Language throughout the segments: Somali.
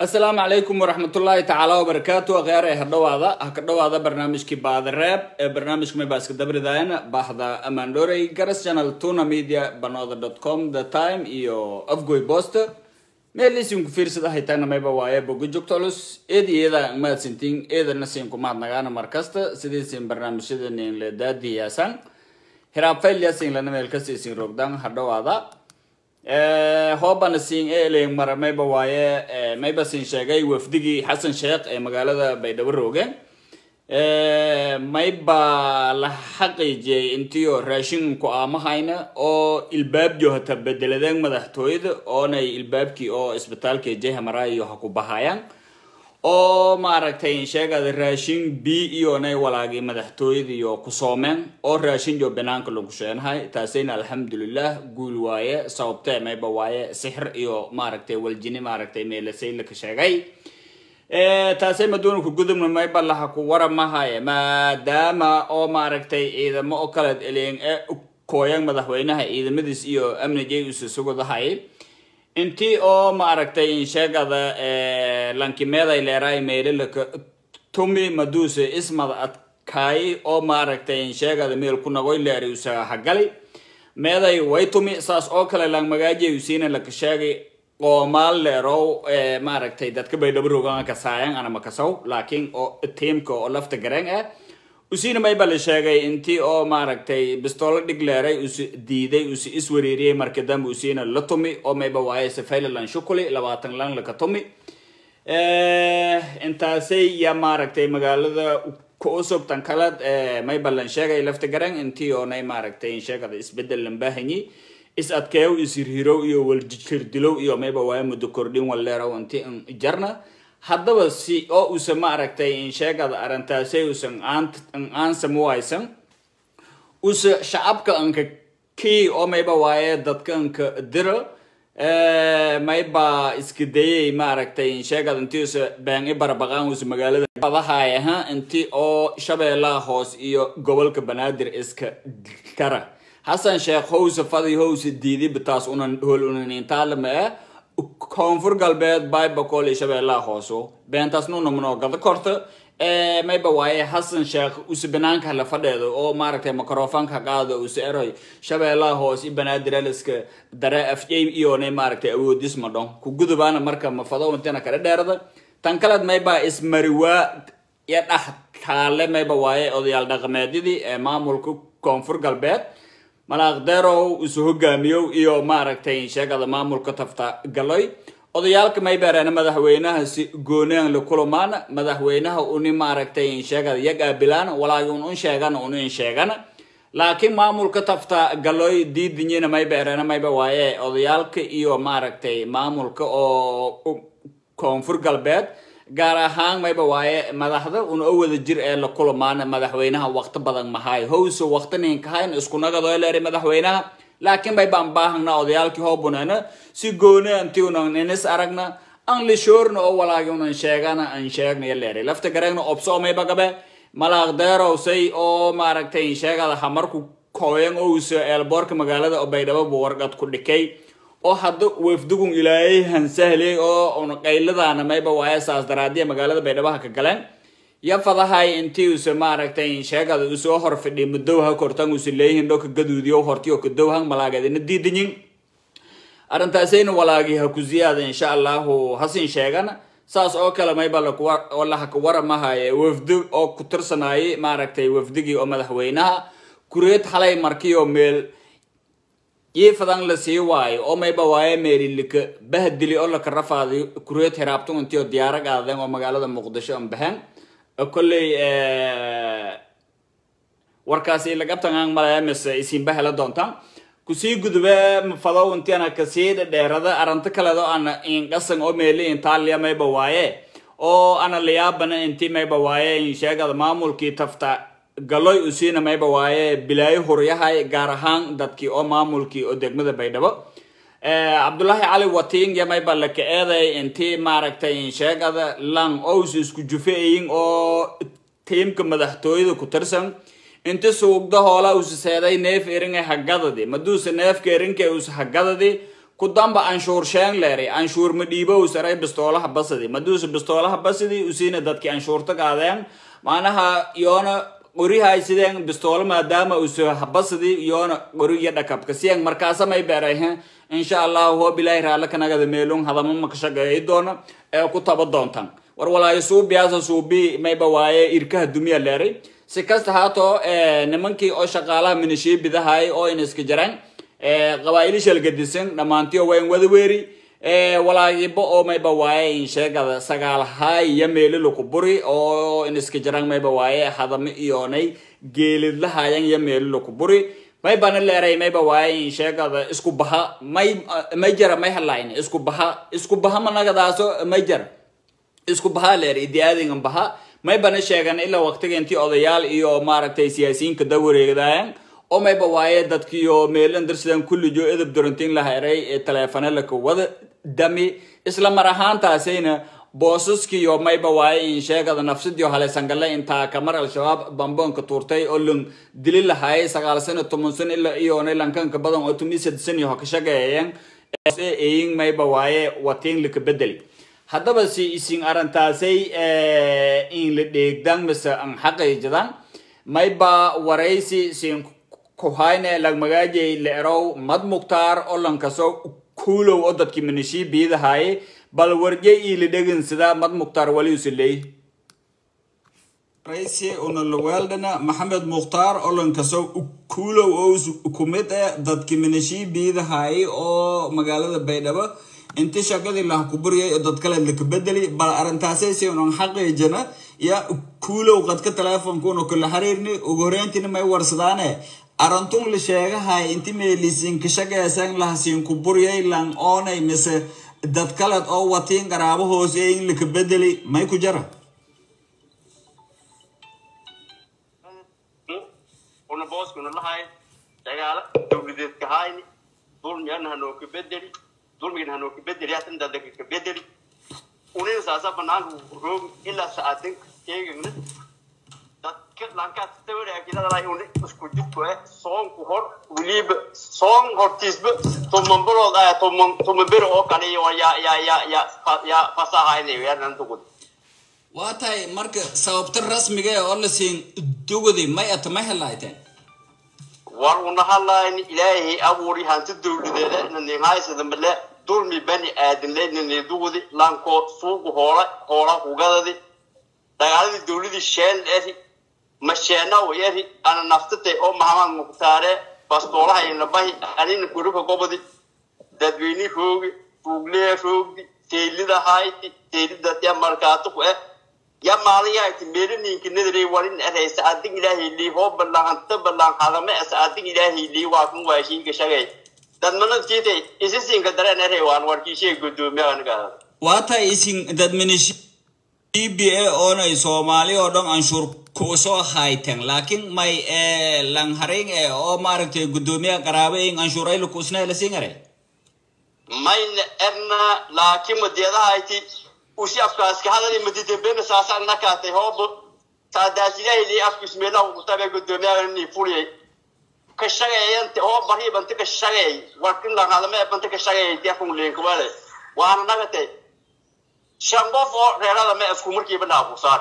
السلام عليكم ورحمة الله تعالى وبركاته. غير هكذا برنامج كي بعد الراب برنامج ما بس كدبر داينا بحذا أماندوري كرس channel تونا ميديا بنودا.com the time إيو أفجوي بوست ميلي سينك فيرس ده هيتانا ما يبغى بوجود تولس إذا ما سنتين إذا نسينكم ما نجانا مركزته سيدي سين برنامج ده نين لدادي ياسان هراب فيل ياسين لنا ملكسي سين ركضان هذا هوبان سين إلين مرة ما يبغى ما يبسين شيء وفدقي حسن شيخ مقالة بيدور روجن ما يبغى لحقي جي انتيو راشين كوامة هينا أو الباب جو هتبدل دين مدحتويد أو ناي الباب كي أو إسبتال كي جه همراي يحكو بهايان أو ما ركتين شيء هذا راشين بي يو ناي ولاقي مدحتويد يو كسومن أو راشين جو بنان كلوكشين هاي تاسين الحمد لله قول وايه صوبته ما يبغى وايه سحر يو ما ركتين والجني ما ركتين ميلسين لك شيء تاسي مدونو كقدم ما يبغى لها كورا ما هاي ما دام أو ما ركتي إذا ما أكلت إلين كويان مدحوينها إذا مدرس إيو أمن جاي وسوق ده هاي أنتي أو ما ركتي إن شاء الله لانكي ماذا إلى رأي ميل لك تومي مدوس اسمه أتكاي أو ما ركتي إن شاء الله ميل كنا قوي لاري وسا حقلي ماذا يوي تومي ساس أكل لان مجاجي يسين لك شاقي oo maal leero ma aragtay dadka bay dabrogan ka saayaan ana ma kasaw laakiin oo teamka oo lafta gareen usina may bal sheegay intii oo ma aragtay bistool dhigleeray diiday iswareeriyay markii dambe usina la tumi oo may bawaay safayl lan shukuli 20 lan la ka tumi intaasay ya ma aragtay magaalada ku usub tan kala may balan sheegay lafta gareen intii oo nay ma aragtay sheegada isbedel lan baahani إسأتكيو يسيرهيرو إيو والجكردلو إيو ميبا واي مدكوردين والليرو انتي إجارنا هذا بس أو أسمع ركتي إن شاء الله أرنتاسي أسن أن سموايسن أس شعبك أنك كي أو ميبا واي دتك أنك درا ميبا إسكدي ما ركتي إن شاء الله انتي أس بين بربعان أس مقالة هذا هاي ها انتي أو شبه الله هوس إيو قبل كبنادر إسك كرا حسن شيخ هوس فادي هوس ديدي بتاس هولونين تعلم كونفور قلبت باي بقول شبه الله هوسو بنتاس نو نمنو قد كورت ما يبواي حسن شيخ وس بنانك هلا فديدو او ماركتي ميكروفون كقادو وس اروي شبه الله هوس بنادرلسك درا اف اي ايو ني ماركتي اوديس مدون كو غدبانا marka ma fado intana kala dheerada tan kala ma yba ismariwa ya dhax taale ma ybawaay odayaal dhaqameedidii maamulka koonfur galbeed malaaqdeerow isu hogaamiyo iyo ma aragtay sheegada maamulka tafta galay odayaalka may baarana madaxweynaha si goonaan la kulmaan madaxweynaha uu ma aragtay sheegada yaga bilaan walaagun sheegana laakiin maamulka tafta galay diidinina may baarana may bawaaye odayaalka iyo ma aragtay maamulka oo koonfur galbeed gaar ahaan may bawaaye madaxda oo wada jir ee la kulmaan madaxweynaha waqti badan ma hay howso waqtinin ka hayn isku nagado leeyahay madaxweynaha laakiin bay baahna odayaalkii hoobunana si goonanti unan inis aragna an li shoorna oo walaagan sheegna leeyahay lafta gareegna opso may bagabe malaaqdeero say oo ma aragtay sheegada hamarku kooyan oo eelboorka magaalada oo baydhabo warqad ku dhikay oo hadda wafdugun ilaahay han sahlay oo qayladaana mayba waaya saas daraadiya magaalada baydhabo ka galeen ya fadahay intii uu ma aragtay sheegada uu soo hor fadhiyo mudowha kortan uu leeyahay dhulka gaduudiyo hortiyo ka dowhan malaagada diidinin arintaasayna walaagi ha ku ziyaada insha Allah hasin sheegana saas oo kale mayba la ku wallaha ka waramahay wafdu oo ku tirsanay ma aragtay wafdigi oo madaxweynaha kureed xalay markiyo meel يفضل لسيواي أو ما يبغى ميري لك بهدلي أول كرفاضي كروت هربتون أنتيو ديارك هذا وما قالوا مقدسة أم بهن كل وركاسي لقبت عن ملامس اسم بهلا دونتان كسي قدوة مفضل أنتي أنا كسيد ديرada أرنتك لذا أنا إن قصن أو ميلي إن تاليا ما يبغى أو أنا ليابنا أنتي ما يبغى إن شيء هذا معمول كي تفتح galay usina may bawaaye bilaay horiyahay gaar ahaan dadkii oo maamulkii oo degmada baydhabo Abdullahi Ali Wating ya may balka eeday intii maaragtay sheegada lang oo isku jufeeyeen oo teamka madaxtooyada ku tirsan inta suuqda hoola uu seeday neef eringa hagadadi maduus neefka erinka uu hagadadi كدام بأنشور شان لاري أنشور مديبه وسرعي بستولها بسدي مدوس بستولها بسدي وسينا دتك أنشور تقعدين معناها يونا قري هاي سيدين بستول ما دام وسه بسدي يونا قري يدكب كسيان مركزة ما يبرهن إن شاء الله هو بلاي رالك نجد ميلون هذا ما مكشجع يدونا كتاب دونتان ولا يسوب يازا سوبي ما يبواي إركه الدنيا لاري سكست هاتو نمنكي أو شغالة من الشيء بده هاي أو إنس كجران قبائل شلقدسن نمانتيو وين ودويري ولا يبقى أو ما يبواي إن شاء الله سجال هاي يميل لكبري أو إنس كجران ما يبواي هذا ميوني جيل لها يميل لكبري ما يبان اللي ما يبواي إن شاء الله إسكو بها ما يجرى ما يحلاين إسكو بها ما نقداسو ما يجرى إسكو بها لير إديادين بها ما يبان الشيء إلا وقت أنتي أضيال إيو ماركتي سياسيين كدوري كداين أو ما يبواي دتكيو ميلن درسدان كل جو إذا بدرنتين لها رأي التلفون لك وذا دمي إسلام مرهان تاسينا بوسس كيو ما يبواي إن شاء الله نفس ديو هلا سنجلا إنتا كمر الشباب بامبون كتورتي أولن دليل هاي سقال سنة تمنسن إلا إيو نيلانكان كبدون أتومي سدسن يهكشجعين إين ما يبواي واتين لك بدلي هذا بس إسين أرنتاسي إن لديكدان بس أن حقي جدان ما يبا ورئيسي سين كوهاينة لغمجاجي لأرو مد مختار أولن كسو كولو أدت كمنشي بيد هاي بل ورجي لديكن سدا مد مختار ولي يسلي رئيسي أن الوالدنا محمد مختار أولن كسو كولو أوز كوميتا دت كمنشي بيد هاي أو مقالة بيدبا انت شاكد الله كبرية دتكلم لك بدلي بل أرنتاسي سيون حقي جنا يا كولو قد كتلافون كونو كل حريرني وغورينتين ما يورسدانه أرنتون لشيء هاي انت ميليسين كشاكي سان لها سيون كبرية لان أوني مثل دتكلت أو واتين قرابه هوسين لك بدلي ما يكو جرى أنا بوس كنا لهاي شغالة تولدت كهايني دول ميان هنو كبدلي دول مين هنو كبدلي هاتن دادك كبدلي ونين ساسا بنان روم إلا ساعتين كيغن دك لانكا تتوري أكيد راي ونين اسكوجت كوه سون كهور وليب سون هورتيسب تومبرو تومبرو أو كاني يا فاسا هايني ويا نانتوكود واتاي مرك سببت الرسمي جاي أول سين دوغدي ما يتمهل لايتين وأنا هلا إلهي أبوري هنتدور لده نهاية سدمله دول مبني آدم لين ندوغدي لانكو سوق هورا وجددي تقالي دولدي شين إيه مشينا وياه أنا نفتته أو محمد مختاره بس طولها ينبهي أنا نقوله كقبضي تدويني فوقي فوقلي فوقي تيلي ده هاي تيلي ده تيا مركاتو يا ماليا تمرني كندري ورين أريس أدين إلهي لي هو بلغ بلغ هذا ما أدين إلهي لي واقم واشين كشجع dan mana cite isi sing kadare nere wan war kisi gudu megan ka wata ising that minish BBA ona Somali odong ansur koso haiten lakin mai lang haring o marke gudu me karabe ing ansurai lu kusna le singare mai erna lakin mudiyada haiti usi afkas ka hadari mudite ben sasa nakate hob sadajila ili afkus mela utabe gudu me ni fuli كشجع أنت هو بري بنتك كشجع ولكن لما هذا ما بنتك كشجع تيافون لين كباره وأنا نقطة شامبو فور رأى لما أفكمر كيف نابو صار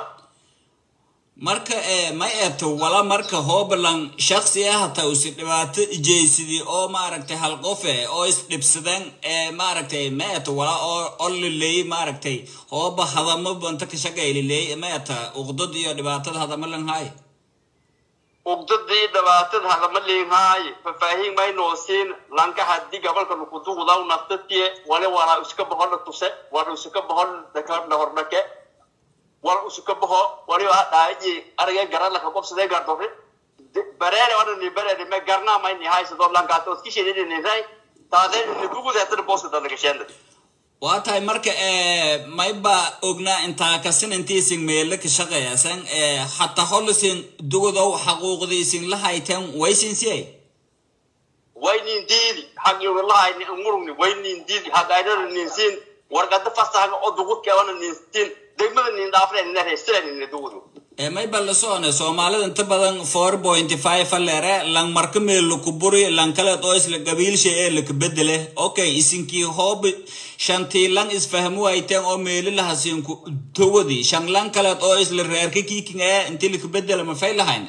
مركا ما يأتو ولا مركا هو بلان شخصية حتى وسيلات جيسدي أو ماركتي هالقفة أو استبسدن ماركتي ما يأتو ولا أو اللي ماركتي هو بهذا ما بنتك كشجع اللي ما يأتا وقدود يدبات هذا ملن هاي وقددي دباتد هذا ملين هاي ففاهين ما ينوسين لانك هدي قبل كانوا كتوه وضعوا نفتيه ولا أسكب بحر التوسع ولا أسكب بحر ذكر نهرناك ولا أسكب بحر ولا واحد يجي أرجع جرال لك قبض سده جرتوري بريء ولا نبرة ما جرنا ما نهاية سدور لانك أتوس كيش يدي نهاية تاذر ندوق ذات البوس ده لكشيند واتاي مركا ما يبقى أغنى انتا كسن انتي سين ميلك شغيا سن حتى خلو سين دوغدو حقوق دي سين لهايتين ويسين سيئي وين ديدي حق يقول الله إني أمورني وين ديدي حق أيضا ننسين ورقد فصل حق أدوغد كوانا ننسين دايما نندافر إنه يستلن إنه دوغدو ما يبلسون سومالي انت بدن 4.5 فلره لان مركمي لكبوري لان كلا تويس لقبيل شيء لك بدله اوكي اسنكي هوب شانتي لان اسفهموا ايتين او ميل لها سينكو تودي شان لان كلا تويس للريركي كيكين انت لك بدله ما فايلهاين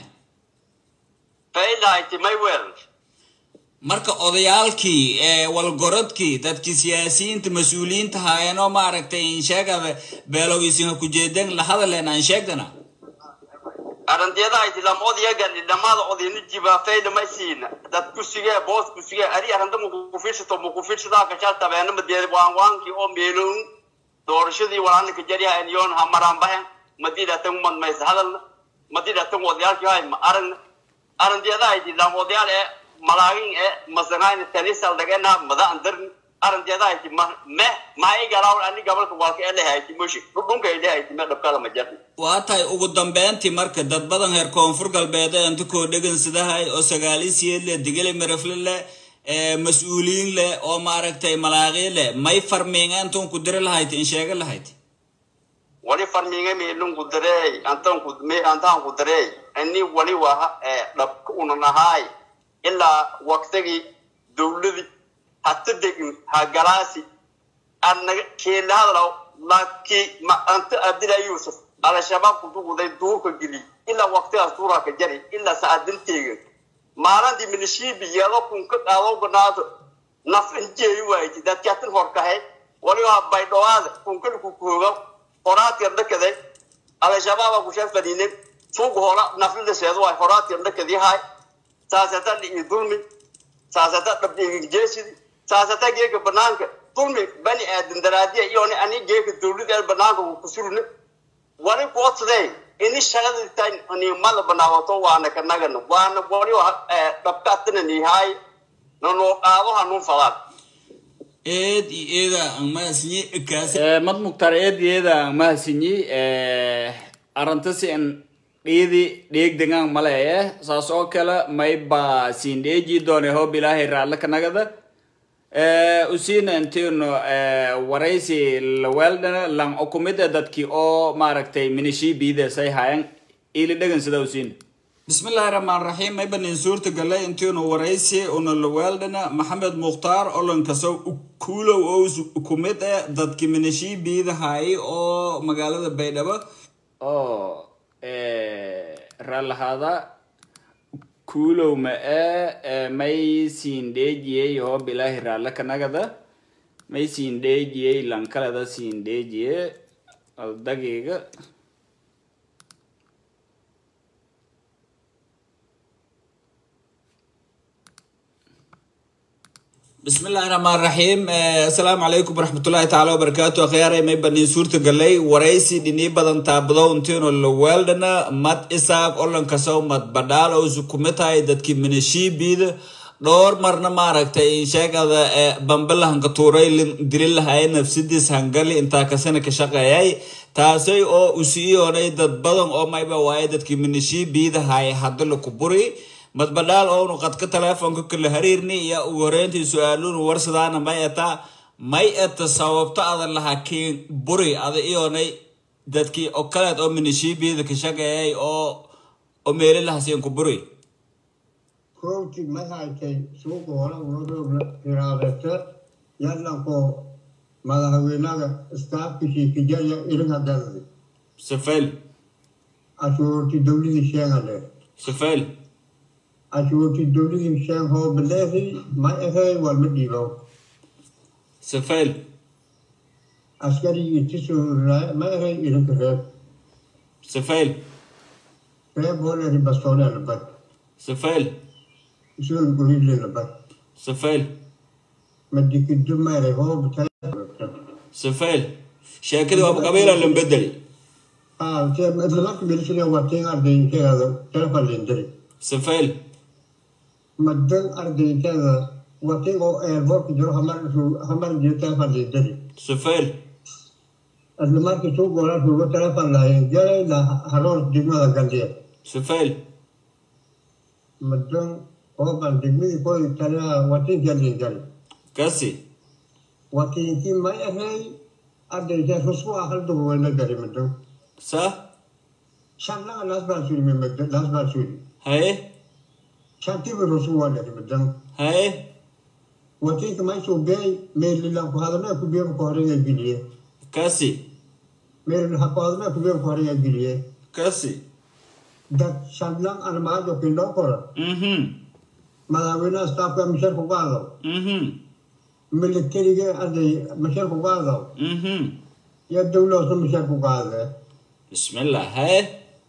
faylahayti may weeran marka odayaalkii walgorodkii dadkii siyaasiyiinta mas'uuliyiinta haayeenoo maaragtay in sheegada beelowgiisina ku jeedeen la hadleen aan sheegdana arantiyadahayti lam odayagan dhammaada odayna jibaa fayla may siina dad kusigee boos kusigee ari aranta mukufiirsadaa kashaa tabeena madeed waanwaankii oo meelown doorashadii walaana ka jaryahayn yoon hamaraan bahen madidatan madmaysa hadalna madidatan odayaalkii hay ma aragna arantiyadahayti lam odayaal malaagin masanayn tanisal dagana mada andar arantiyadahayti ma ay galaaw ani gabalka walka leeyahay mushi dhunka leeyahay ma dhabkala ma jarti waa tahay ugu dambeyntii marka dad badan heer koonfur galbeed inta koo dhegan sidahay oo sagaalisiyeed le digale marafle le mas'uuliin le oo maaragtay malaaqi le may farmeeyaan ton ku dir lahayd in sheega lahayd wali farmeeyay meelun ku diray antan ku diray ani wali waa dhabka unanahay illa waqtigi dawladii hatta degin ha galaasi annaga keeladaw laki ma anta abdila yusuf ala shabab ku duuday duurka gili illa waqtigaas duura ka jari illa saadinteega maalintii milishibi yado kun ka qaado ganaado naf injey waayay dadka tan horkahay wali waa baydhowaad kun ka ku kooga qoraadka dhakaday ala shabab ku shafadineen suuq hora naflida seedo waa qoraadka dhakadii hay saasata dhulmi saasata dhabdhiga jeesidi saasata geega banaanka dulmi bani aadan daraadiya iyo ani geega dawladda banaanka ku surne wali qoodsaday ini shaqada tan ani mal banaawato waana kanagana waana wali dhabtaatna nihay no qaado hanun falaad eeda ma sinyi kaas mad muktar eeda ma sinyi arantasi en dheeg degaan maleeye saas oo kale may ba siindeeji doone hoob ilaahay raalle ka nagada usiina intino waraysi la weeldana lan okumida dadkii oo maaragtay minishi biide say hayan ili dhegan sida usiina bismillahi rahmaani rahiim may banin suurta galay intino waraysi una la weeldana maxamed mukhtaar olan kasow kuulow oo kumida dadkii minishi biide hay oo magaalada baydhabo oo ralahada kuulow ma may siindeejiyey hoob ilaahi raalle ka nagada may siindeejiyey lankalada siindeejiye dagiga بسم الله الرحمن الرحيم السلام عليكم ورحمة الله تعالى وبركاته خياري ما يبني سورة قلي ورئيسي ديني بدن تابدو انتينو اللوالدنا مات إساق أولن كسو مات بدال أو زكومتاي دادكي من الشي بيد دور مرنا ماركتا إنشاك هذا بمبلا هنكتوري دليل هاي نفسيديس هنغالي انتا كسانا كشاقا ياي تاسي أو أسيو ناي داد بدن أو ما يبا واي دادكي من الشي بيد هاي حدلو كبوري متبدال أو نقد كتلفون كل هريرني يا ورنتي سؤالون ورصدانا ما يتا صوابت هذا لها كين بري هذا إيوني دتكي أكلت أو من الشيء بيدك شقة أو ميل لها سين كبري. كوتي مثلا كي سوق ولا ورود إرادته يلا كو ما له وينك استاف كشي كجاية إلها دلني. سفل. أشوف تدولي شيء عليه. سفل. أشوف تدولي شيء هو بالله ما إخي والمدينة. سفل. عسكري يتسوع ما إخي إلك سفل. فيب ولا ربصونا لبد. سفل. شو نقول لبد. سفل. مديك الدمار هو بتاع. سفل. شاكل أبو قبيلة اللي مبدلي. شيء مثل ما كبير شيء وقتين أردين كذا تلفون لندري. سفل. مدن أردين كذا وقتين أو إيربورت جرو همار جيت تلفون لندري. سفل. أدلما كسوق ولا سوق تلفون لا ينجري لا هرول دماغ قليل. سفل. مدن هو كان دماغ كوي تلا وقتين جالين جالي. كاسي. وقتين كي ما يهي أردين كذا سوق آخر دو وين جالي مدن. صح. شان لا باسوري من مدن لا باسوري هاي شان تبي رسول ولا مدن هاي وتيك ما يشوف بي ميل لا هذا ما كبير كورين الجلية كاسي ميل هذا ما كبير كورين الجلية كاسي ده شان لا أنا ما أجو كيلو كورا ما دامنا ستاف كمشر كوكاذا ملكيري أدي مشر كوكاذا يدولة سو مشر كوكاذا بسم الله هاي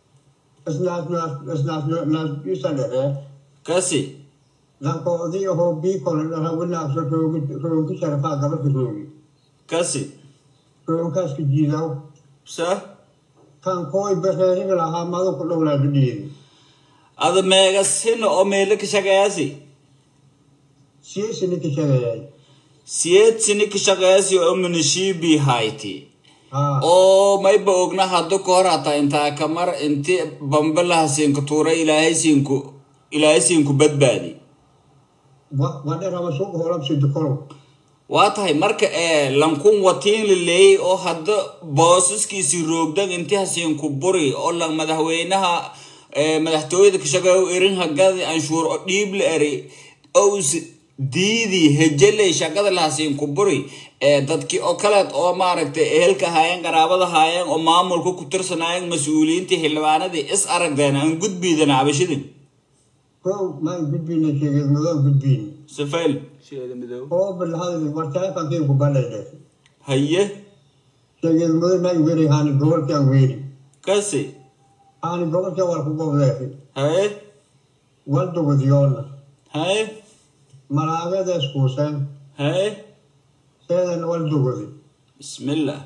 ناس يسأله كاسي لكن هذه هو بيكون هذا ولا شو كشرفا قبل كذوي كاسي شو كاس كجيزاو صح كان كوي بخير ولا هم ما هو كله ولا بدين هذا ميجا سين أو ميلك شقياسي سيني كشرياي سيد سينك شقياسي أو من شيبي هايتي oo may ba ogna haddo koor hata inta kamar inti bambalaha siinka tuuray ilaahay siinku badbaadi wada raba suuq hoolab sidkoro waa tahay marka lankun watiin leey oo hadda boosaskiisi roogdan inti hasiinku buri oo lang madaxweynaha madaxtooyada ka shaqeeyo irin hagadi anshuur oo dhiib la eri oo diidi hejele shaqada la hasiinku buri dadkii oo kale oo maaragtay ehelka haayeen qaraabada haayeen oo maamulku ku tirsanayeen mas'uuliyiinta xilwaanadii is aragdeen aan gudbiidana abashidin ما gudbina sheegay madow gudbin safal sheegay madow oo bal hada wartaa kan ku balay haye sheegay madow ma weeri han gobolka weeri kasi han gobolka war ku gobolka haye waldo gudiyona haye malaagada iskuusan haye سيدنا والدوغي بسم الله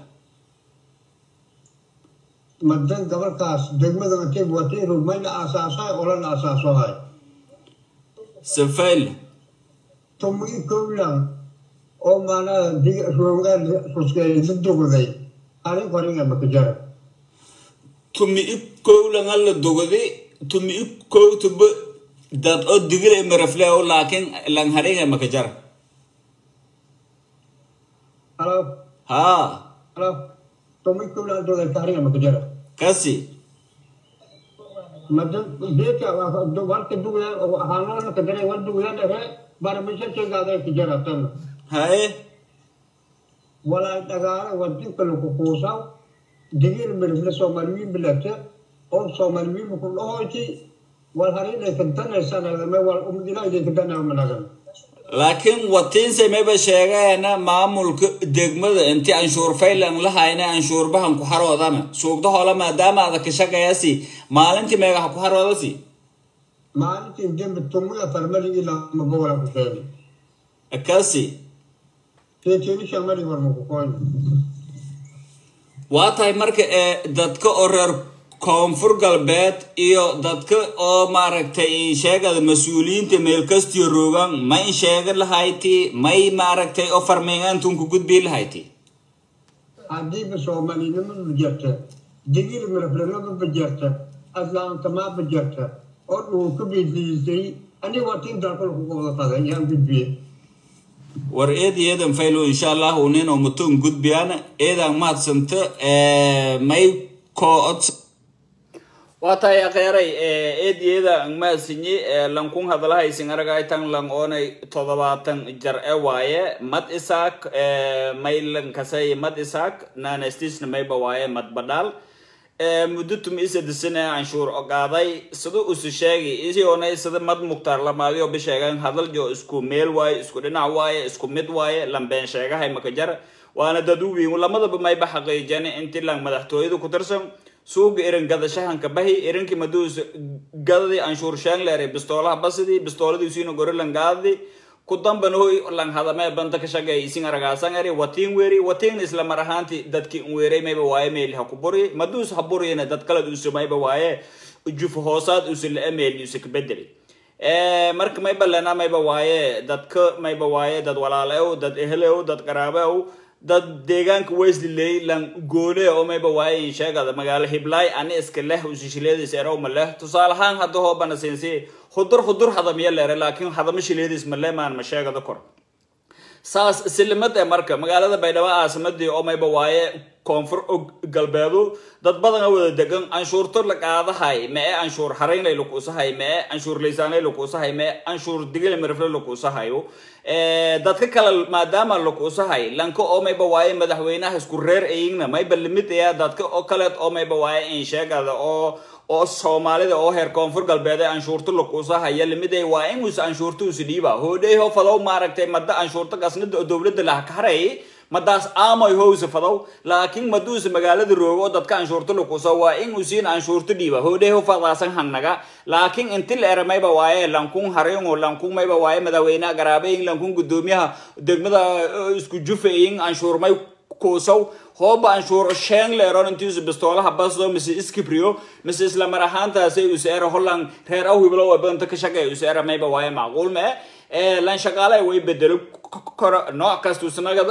مدن قبل كاس دغمه كيف وتيرو ما اساسا ولا اساسا هاي سفل تومي كولا او مانا دي روغا سوسكي دوغي علي قرين مكجر تومي كولا نال دوغي تومي كو تب دات او دغل مرفلاو لكن لان هريغا مكجر Halo. Halo. Tommy kula do da tariga makajara. Kasi. Madan dia do war ke du ya hano na kadare war du ya da bar mission che ga da kijara tan. Hai. Wala daga war din ko ko sa digir mir le so malmi bilata or so malmi ko lo chi war hari le tan sana me war umdila de tan managan. laakiin watiin sameeyba sheegayna maamulka degmada intii anshuur faylan la hayna anshuur bahan ku xaroodana suuqda hoola maadaama aad ka shaqeeyasi maalintii meeqa ku xaroodasi maalintii dembe tumuya farmali ila mabawala ku sheegay akasi teetini shamali war mu ku qoyn waa tahay marka dadka oo reer koonfur galbeed iyo dadka oo maaragtay sheegada mas'uuliyiinta meel kasta roogan ma in sheega lahayti may maaragtay oo farmeeyantu ku gudbi lahayti hadii ba Soomaaliya ma jirta digir miraflana ma jirta aslaan kama ma jirta oo uu ku biisay ani watin dalkal ku wada taday yaan gudbi war eedan faylo insha Allah uneen oo mutun gudbiyana eedan maadsanta may ko waatay akhiray eediyada ma sinyi lankun hadalahay singaragay tan lang onay 70 jar waaye mad isaak maylan kasay mad isaak naanastisna mayba waaye mad badal mudutum isadisana anshuur ogaaday sidoo uu sheegay isii sida mad muqtar lamaadi oo bisheegan hadal jo isku meel waaye isku dhinac waaye isku mid waaye lambeen sheegahay makajar waana daduwi lamadaba mayba xaqeeyeen intii lang madaxtooyadu ku tirsan suuq irin gadashahan ka bahi irinki maduus gadadi anshuur shaan leeray bistoolaha basidi bistooladii siino gorilan gaadi ku damban hooy lan hadame banta ka shaqay isin aragaasan ari watiin isla marahanti dadki weeray mayba waaye meel ha ku buri maduus ha buriyana dad kala duuso mayba waaye juf hoosaad usil email usik bedeli marka mayba lana mayba waaye dadka mayba waaye dad walaaleew dad ehleew dad qaraabeew dad deegaanka Wesley lan goole oo mayba waay sheegada magaalo Hiblay aan iska leh u shishileedis erow ma leh tusaalahan hadda hoo bana siinsi xudur hadamiya leeray laakiin hadama shileedis ma leemaan ma sheegada kor saas silmad marka magaalada Baydhabo aasamadii oo mayba waaye koonfur galbeedu dad badan oo wada degan anshuurto la qaadahay ma anshuur xareynay lagu usahay ma anshuur leesanay lagu usahay ma anshuur digil marfle lagu usahayo dadka kale maadaama lagu usahay lanka oo may bawaaye madaxweynaha isku reer ayigna may balimid ee dadka oo kale oo may bawaaye in sheegada oo Soomaalida oo heer koonfur galbeed anshuurto lagu usahay limiday waa in uu anshuurto u sidhiiba hooday ho falow maaragtay madda anshuurto qasnada dawladda la kaxaray madaas aamay hoos fadow laakiin maduus magaalada roogo dadka anshuurto lagu soo waa in uu siin anshuurto dhiiba hooday ho fadaasan hannaga laakiin intii la eramay ba waaye lankun hareen oo lankun may ba waaye madaxweynaha garaabeyn lankun gudoomiyaha degmada isku jufeeyeen anshuur may koosow hooba anshuur sheen leeron intii bistoolaha basdo mise iskibrio mise isla mar ahaantaasay u seero Holland reer aw hiblo oo banta ka shaqeeyo u seero may ba waaye macquul ma lan shaqaalay way bedelo nooc kasta sanagada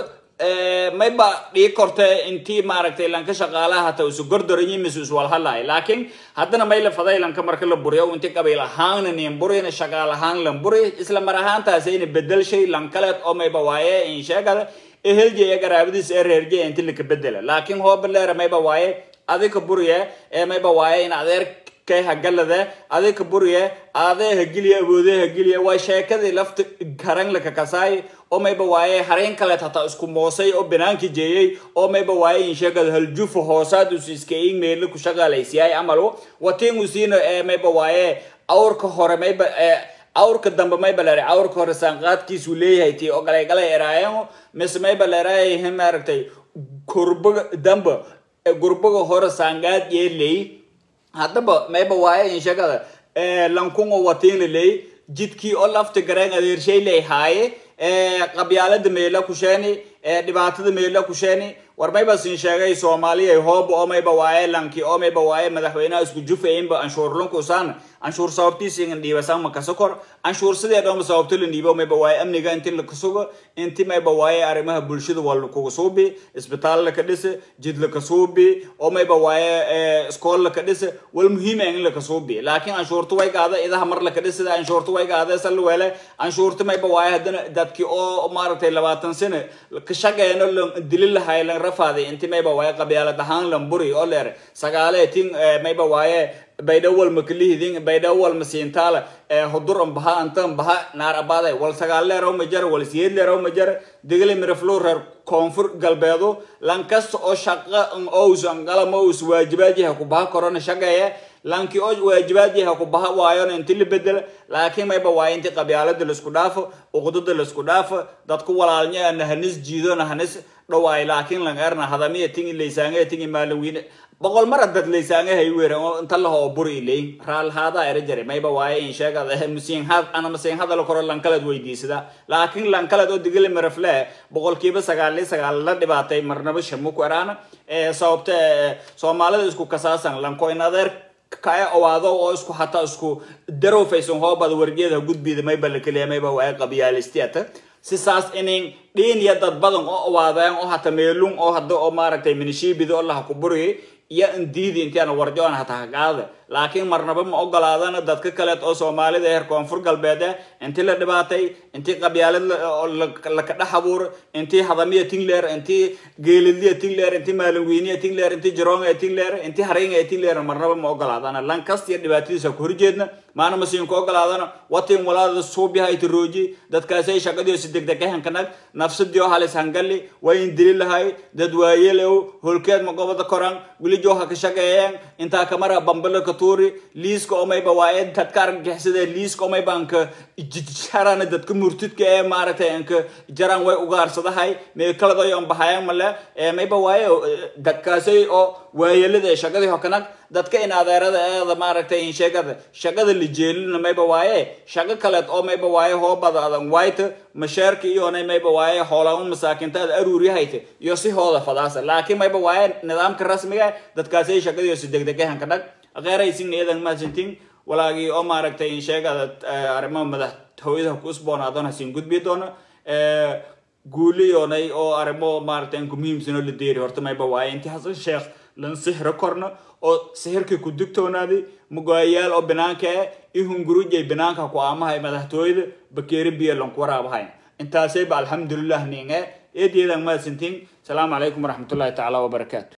may ba dhii kortay intii maaragtay lanka shaqaalaha ta isu gordorin mise isu wal halay laakiin haddana may la faday lanka marka la buriyo intii qabiil ahaan in burina shaqaal ahaan la buri isla mar ahaantaasay in bedel shay lankaleed oo may ba waaye in sheegada eheljeeya garaabadiis reerjee intii la ka bedela laakiin hoob leer may ba waaye adika buriye may ba waaye in adeer kay hagalada adika buriye adeer hagiliya awoode hagiliya waa sheekadii lafta garan la ka kasay oo may ba waaye hareen kale tata isku moosay oo banaanki jeeyay oo may ba waaye in sheegada hal jufo hoosaad u iskeen meel ku shaqaaleysay amalo watiin u siina may ba waaye awrka hore may ba awrka dambe may baleeray awrka hore saanqaadkiisu leeyahay tii oo galay eraayeen mis may baleeray maaragtay kurbaga dambe gurbaga hore saanqaad yeelay haddaba may ba waaye in sheegada lankun oo watiin leey jidkii oo lafta garaan adeershay leeyahay qabyaalada meela ku sheeni dhibaatada meela ku sheeni war may ba siin sheegay Soomaaliya hoob oo may ba waaye lanki oo may ba waaye madaxweynaha isku jufeeyeen ba anshuur lunku saan anshuur sababtiisa in dhiibasaan ma ka sokor anshuur sidee dhoom sababto la dhiibo may ba waaye amniga intii la kasugo intii may ba waaye arrimaha bulshada wal ku suubi isbitaal la ka dhise jid la ka suubi oo may ba waaye iskool la ka dhise wal muhiim ah in la ka suubi laakiin anshuurtu way qaada idaha mar la ka dhise anshuurtu way qaada sal weele anshuurtu may ba waaye hadana dadkii oo maaragtay 20 sano ka shaqeeyno dilil lahay la rafaaday intii may ba waaye qabyaalad ahaan lamburi oo leer sagaaleetin may ba waaye baydawal maklihidin baydawal masiintaala hudur baha antan baha naar abaaday wal sagaaleero ma jar wal siyeedleero ma jar digle miraflor koonfur galbeedo lankas oo shaqa oo sangala ma us waajibaadiha ku baha korona shaqeeya lanki oo waajibaadiha ku baha waayo intii la bedel laakiin may ba waaye intii qabyaalada la isku dhaafo uqudada la isku dhaafo dadku walaalnyaana hanis jiidona hanis dhawaay laakiin lan erna hadamiya tingi leesaanga tingi maalawina boqol mar dad leesaanga hay weeran oo inta la hoo buri ilay raal hada ay rajare may ba waaye in sheegada musiin had ana musiin hada la koro lan kala weydiisada laakiin lan kala oo digile marafle boqolkiiba 99 la dhibaatay marnaba shamu ku eraana sababta Soomaalida isku kasaasan lan ko in adeer kaya owaado oo isku hata isku daro faysan hoobada wargeeda gudbida may bal kaliya may ba waaye qabyaalistiyata sisaas inay dheen ya dad badan oo owaadaan oo hata meelun oo hada oo maaragtay minishibido Allah ku buriye iyo indiidi intaan warjoon hata qaada laakiin marnaba ma ogolaadana dadka kale oo Soomaalida heer koonfur galbeed intii la dhibaatay intii qabyaalad la ka dhaxabuur intii hadamiya tingleer intii geeliliya tingleer intii maalaweyniya tingleer intii jaroonga tingleer intii hareenga tingleer marnaba ma ogolaadana lan kastiya dhibaatadiisa ku horjeedna maana masiin ku ogolaadana watiin walaada suubiha ay tirooji dadkaas ay shaqadii si degdeg ah kanag nafsadii oo halis hangali way indil lahay dad waayelew holkeed ma gobada koran wili jooha ka shaqeeyeen inta kamara bambalo ka tuuri liiska oo may ba waaye dadkar gixsada liiska oo may banka jarana dadka murtidka ee maaragtay anka jaran way ugaarsadahay mee kala doon bahayaan male may ba waaye dadkaasay oo waayelada shaqadii hokanag dadka in adeerada ee maaragtay in sheegada shaqada la jeelina may ba waaye shaqo kale oo may ba waaye hoobada adan white mashaarka iyo may ba waaye xoolaha masaakinta aruuri hayte iyo si hooda fadaasa laakiin may ba waaye nidaamka rasmiga dadkaasay shaqadii si degdeg ah kanag غيريسين إذا ما سنتين ولا جي أمارك تين شيء هذا أرمى مده تويده كوسبون هذانا سينقود بيدونا قولي أنا أو أرمى مارتين كميم سنو للدير هرت ما يبغى أنت حصل شيخ لن سحر كورنا أو سحر كودك تونا دي مقايل أو بناك إيهم جروج جاي بناك هكو عامها مده تويد بكير بيا لون كورا بهاي أنت سيب الحمد لله نينه إيدي إذا ما سنتين. السلام عليكم ورحمة الله تعالى وبركاته.